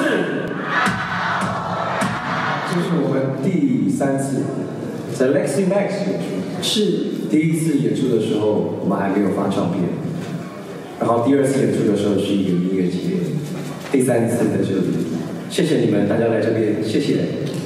这是我们第3次在 Lexi Max 演出，是第1次演出的时候，我们还没有发唱片，然后第2次演出的时候是一个音乐节，第3次在这里，谢谢你们大家来这边，谢谢。